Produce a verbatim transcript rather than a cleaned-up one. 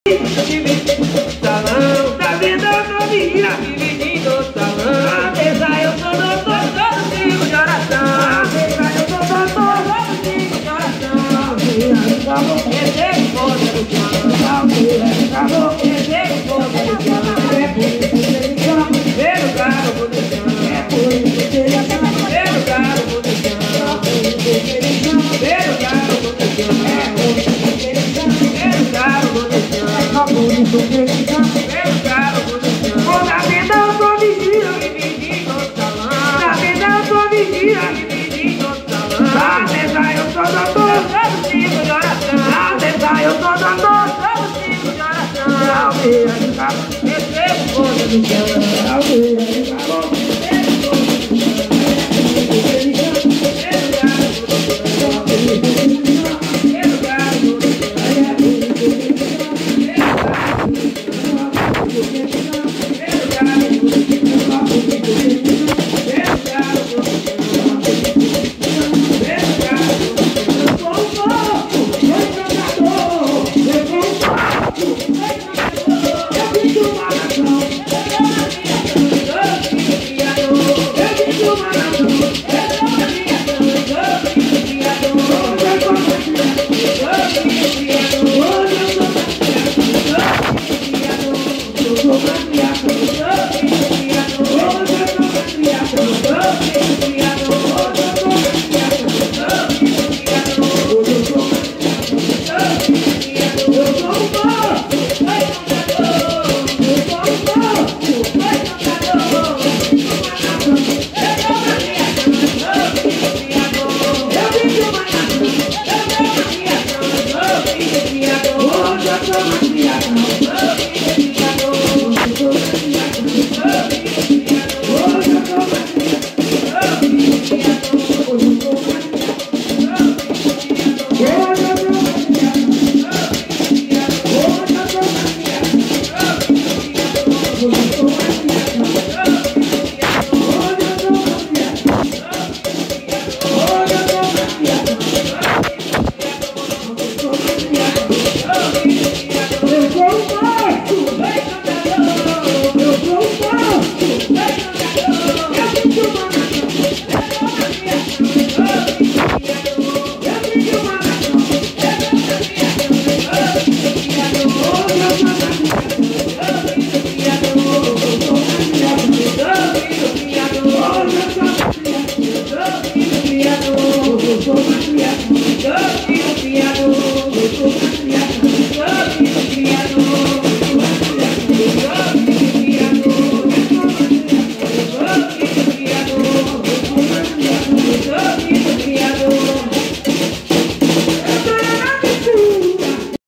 salão, tá vendo a família dividindo o salão. A mesa eu sou doutor, todo tipo de oração. A mesa eu sou doutor, todo tipo de oração. Recebo força do chão, recebo força do chão. É por isso que ele chama, pelo galo do chão. É por isso que ele chama, pelo galo do chão. Pelo galo do chão. É por isso que ele chama, pelo galo do chão. É por isso que ele chama, pelo galo do chão. Vou na vida eu tô vigia, dividindo o salão. Na vida eu tô vigia, dividindo o salão. Na mesa eu sou doutor, todo tipo de oração. Na mesa eu sou doutor, todo tipo de oração. Recebo força do chão. Criador, hoje eu sou mais criador.